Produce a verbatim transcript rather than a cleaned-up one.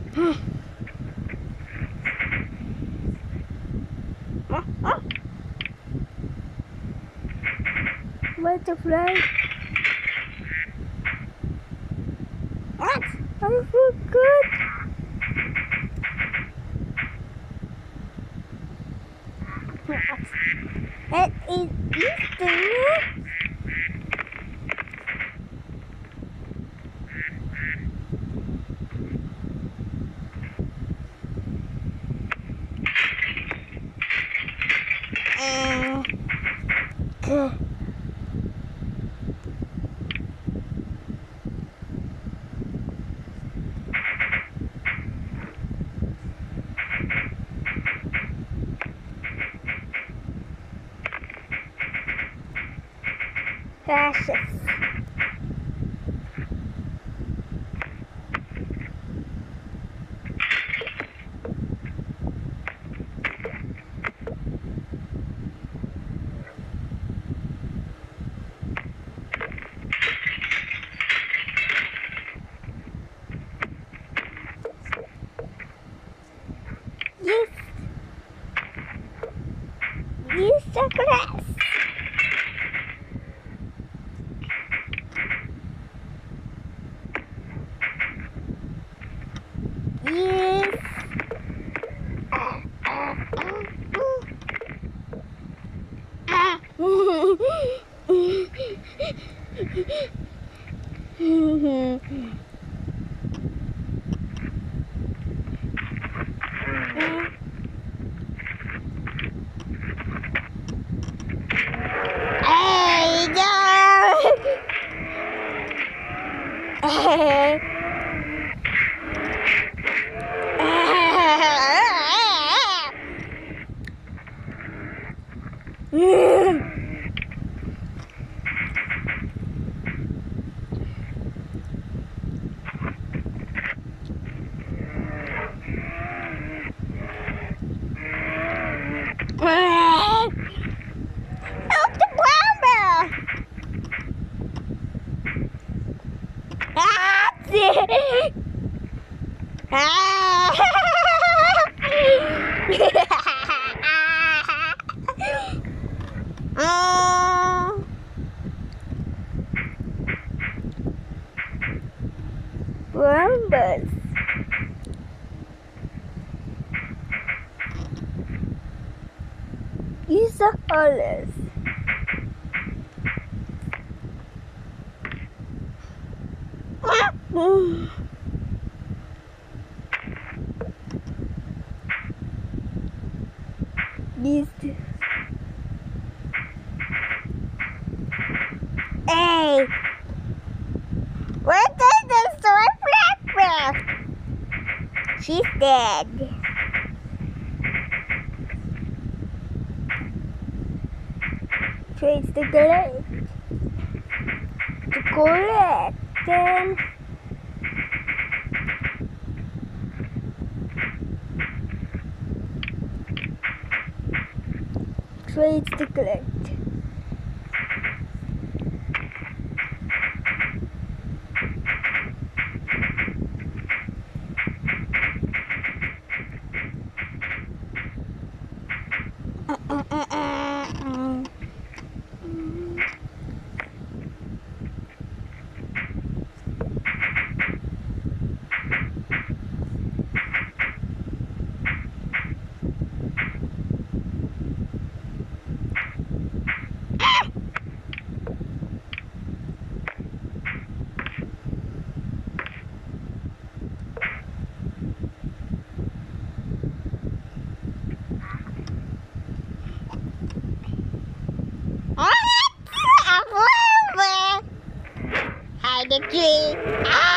Butterfly. What? I feel good. It is Easter. Uh, okay. Precious. Yes. Use the grass. Yes. Hey, no! Help the brown bear! Ah! Ah! Brown bears. Use the colors. These two. Hey! Where did the soy black bear? She's dead. Trace the collect. To collect them. Trace to collect. Uh, uh, uh, uh, uh. Hide the tree.